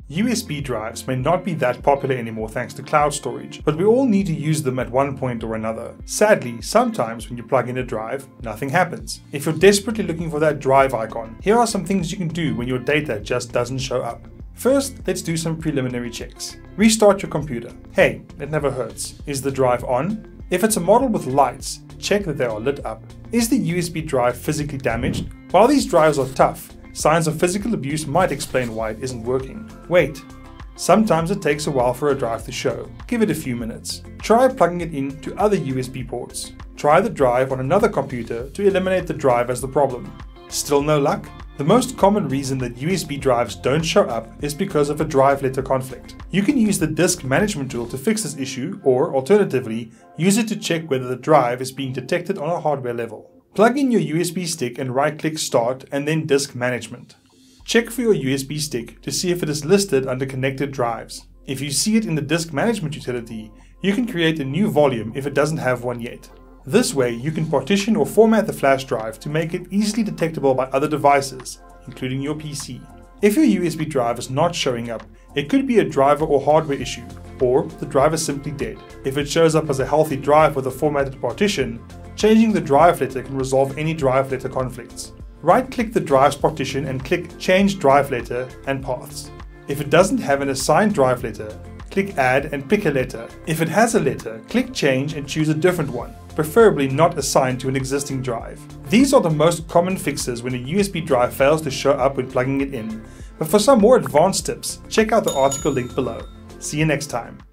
USB drives may not be that popular anymore thanks to cloud storage, but we all need to use them at one point or another. Sadly, sometimes when you plug in a drive, nothing happens. If you're desperately looking for that drive icon, here are some things you can do when your data just doesn't show up. First, let's do some preliminary checks. Restart your computer. Hey, it never hurts. Is the drive on? If it's a model with lights, check that they are lit up. Is the USB drive physically damaged? While these drives are tough, signs of physical abuse might explain why it isn't working. Wait. Sometimes it takes a while for a drive to show. Give it a few minutes. Try plugging it into other USB ports. Try the drive on another computer to eliminate the drive as the problem. Still no luck? The most common reason that USB drives don't show up is because of a drive letter conflict. You can use the disk management tool to fix this issue, or alternatively, use it to check whether the drive is being detected on a hardware level. Plug in your USB stick and right-click Start and then Disk Management. Check for your USB stick to see if it is listed under Connected Drives. If you see it in the Disk Management utility, you can create a new volume if it doesn't have one yet. This way, you can partition or format the flash drive to make it easily detectable by other devices, including your PC. If your USB drive is not showing up, it could be a driver or hardware issue, or the drive is simply dead. If it shows up as a healthy drive with a formatted partition, changing the drive letter can resolve any drive letter conflicts. Right-click the drive's partition and click Change Drive Letter and Paths. If it doesn't have an assigned drive letter, click Add and pick a letter. If it has a letter, click Change and choose a different one, preferably not assigned to an existing drive. These are the most common fixes when a USB drive fails to show up when plugging it in. But for some more advanced tips, check out the article linked below. See you next time.